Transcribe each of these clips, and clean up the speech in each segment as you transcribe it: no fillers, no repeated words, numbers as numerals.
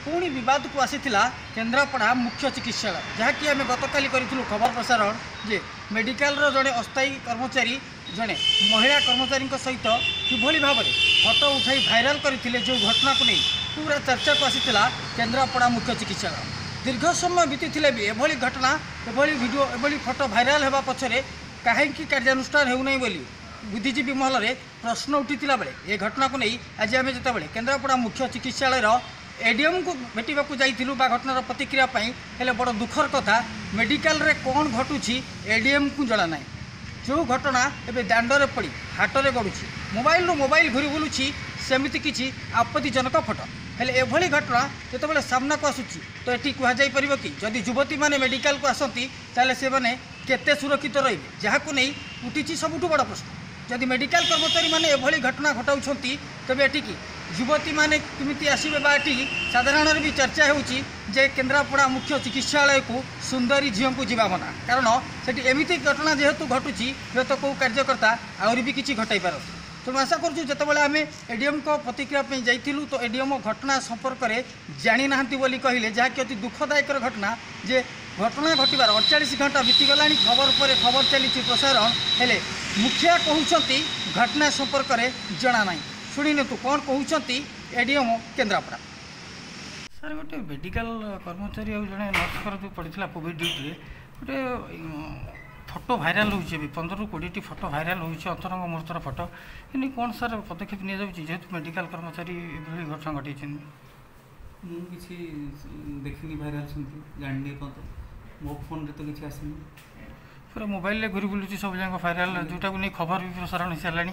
पुणी बद को आसीथिला केन्द्रापड़ा मुख्य चिकित्सालय जहाँकि आम गतकाली करूँ खबर प्रसारण जे मेडिकल जड़े अस्थायी कर्मचारी जड़े महिला कर्मचारी सहित किभली भाव में फोटो उठाई भाइराल करते जो घटना को नहीं पूरा चर्चा को आसीथिला केन्द्रापड़ा मुख्य चिकित्सालय। दीर्घ समय बीती भी एभली घटना एभली वीडियो एभली फोटो भाइराल होगा पछरे कहीं कार्यानुष्ठान होना बोली बुद्धिजीवी महल में प्रश्न उठीला बेले ये घटना को नहीं आज आम जो केन्द्रापड़ा मुख्य चिकित्सालय एडीएम को भेटा जाइलु घटनार प्रतिक्रिया हेले बड़ दुखर कथा मेडिकल रे कौन घटुची एडीएम को जड़ा ना जो घटना एवं दांडे पड़ी हाटरे गड़ुची मोबाइल घूरी बुलूची सेमती किसी आपत्तिजनक फोटो हेले एभली घटना जो सामना को आसूची तो ये कहुपर कि जदि युवती मैंने मेडिकल को आसती ताले से मैंने केते सुरक्षित रे जहाँ को नहीं उठी सबुठ बड़ प्रश्न जदि मेडिकल कर्मचारी मैंने एभली घटना घटाऊँ तेज एटिकी युवती मैंने किमिति आसबे बाटी साधारण भी चर्चा होची जे केन्द्रापड़ा मुख्य चिकित्सालय को सुंदरी झील को जीवा मना कारण से एमती घटना जेहेतु घटुची हुए तो कौ कार्यकर्ता आहरी भी किसी घटाई पार तेणु आशा करूँ जितेबाला आम एडीएम को प्रतिक्रिया जाइलु तो एडीएम घटना संपर्क में जानी ना बोली कहले जहाँकि अति दुखदायक घटना जे घटना घटवार 48 घंटा बीतीगला खबर पर खबर चली प्रसारण हेले मुखिया कहते घटना संपर्क में जना ना शुणी तू कौन कहते एडीएम केन्द्रापड़ा सर गोटे मेडिकल कर्मचारी जड़े नर्सर जो पड़ा कोविड ड्यूटी गोटे फोटो भाइराल हो 15 ରୁ 20ଟି फोटो भाइराल हो अंतरंग मुहूर्तर फोटो इन कौन सर पदक्षेप जेहेतु मेडिकल कर्मचारी ये घटना घटे मुझे देखनी भाइराल जानी मो फोन तो किसी आसनी पूरा मोबाइल घूरी बुलूची सब जगह भाइराल जोटा को नहीं खबर भी प्रसारण हो सारा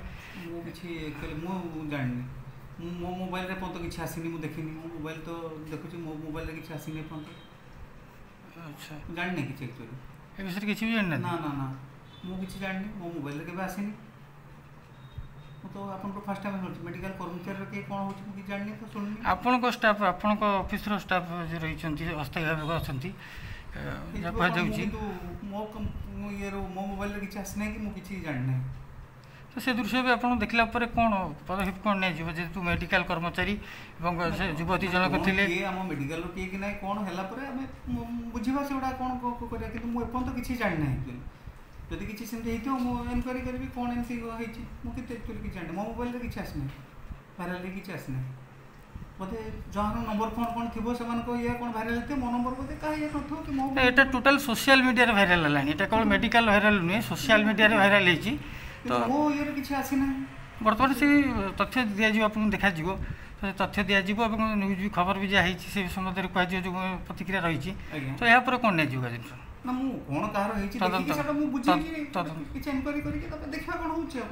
जानी मो मोबाइल रे तो किसी आसनी मुझे देखनी मो मोबाइल तो देखुची मो मोबाइल रे किसी आसनी अच्छा जानी किसी एक्चुअली ए विषय किसी भी जानना ना ना ना मु किसी जानी मो मोबाइल रे केबे आसीनी तो आपन को फर्स्ट टाइम मेडिकल कर्मचारी के कोन होची कि जाननी तो सुननी आपन को स्टाफ आपन को ऑफिस रो स्टाफ जे रही छंती अस्थायी भाव अछंती या कह जाउची मो ये रो मो मोबाइल रे किसी आसने कि मु किसी जानना तो से दृश्य भी आपन देखला पर कोन पदक्षेप कोन नै जीव जेतु मेडिकल कर्मचारी एवं से युवती जनक थिले ये हम मेडिकल रो कि नै कोन हला पर हम बुझिबा सेडा कोन को करिया कि मु एपन तो किसी जानना है जदि किसी सेमती हेतो मु एनक्वायरी करबी कोन एमती होईची मु किते एक्चुअली कि जानना मो मोबाइल रे किसी आसने भाइराल रे किसी आसने बोधे जहां नंबर फोन कोन थिबो सेमान को ये कोन भाइराल हेते मो नंबर बोधे का ये नथो कि मो एटा टोटल सोशल मीडिया रे भाइराल हलानी एटा केवल मेडिकल भाइराल नुहे सोशल मीडिया रे भाइराल हेची तो वो ये किसी आसीना बर्तमान से तथ्य दिज्व आप देखा तथ्य दिज्व न्यूज भी खबर भी जहाँ से संबंध में कह जो प्रतिक्रिया रही तो यहाँ पर कौन नहीं जिन ना मु कोन कार हेची देखि सेटा मु बुझी किछ एनक्वायरी करी के तबे देखा कोन होची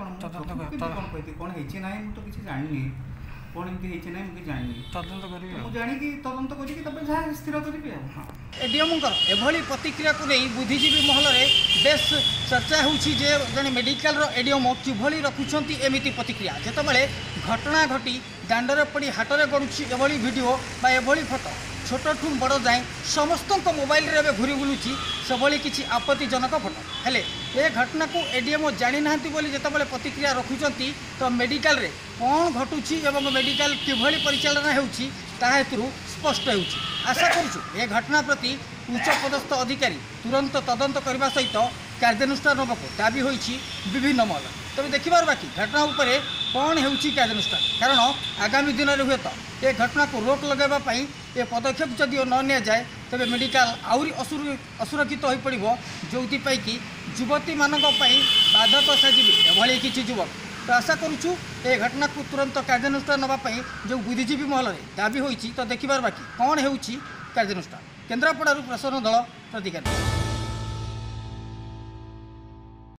कोन कहती कोन हेची नाही मु तो किछ जाननी कोन एमती हेची नाही मु जाननी तदंत करी मु जानी कि तदंत करी कि तबे जा स्थिर करी एडीएम एभली प्रतिक्रिया को नहीं बुद्धिजीवी महल में बेस चर्चा होची जे जने मेडिकल रो एडीएम किभली रखुछंती एमिति प्रतिक्रिया जेतबेले घटना घटी दांडरे पड़ी हाटरे गड़ुची एभली वीडियो बा एभली फोटो छोट ठू बड़ जाए समस्त मोबाइल रे घूरी बुलूची से किसी आपत्तिजनक फोटो हेले ये घटना को एडीएम जानी ना जितेबाला प्रतिक्रिया रखुंट तो मेडिकल रे कौन घटुची एवं मेडिकल किभली परिचालना होउची ताहेतु स्पष्ट होउची आशा करूँ ये घटना प्रति उच्च पदस्थ अधिकारी तुरंत तदंत करने सहित कार्यानुष्ठान होगा दाबी होइछि विभिन्न महल तबे देखिबार बाकी घटना उपरे कौन होउछि कार्यानुष्ठान कारण आगामी दिन में हुए तो ये घटना को रोक लगाइबा ये पदक्षेप जदि न नि जाए तेरे मेडिकल आहरी असुरक्षित हो पड़ो जो कि युवती मानक बाधक साजिबे एभली किसी युवक तो आशा करूँ ये घटना को तुरंत कार्यानुष्ठान नापी जो बुद्धिजीवी महल में दाबी होइछि तो देखिबार बाकी कौन होउछि कार्यानुष्ठान केन्द्रापड़ा प्रसन्न दल प्रतिक्रिया।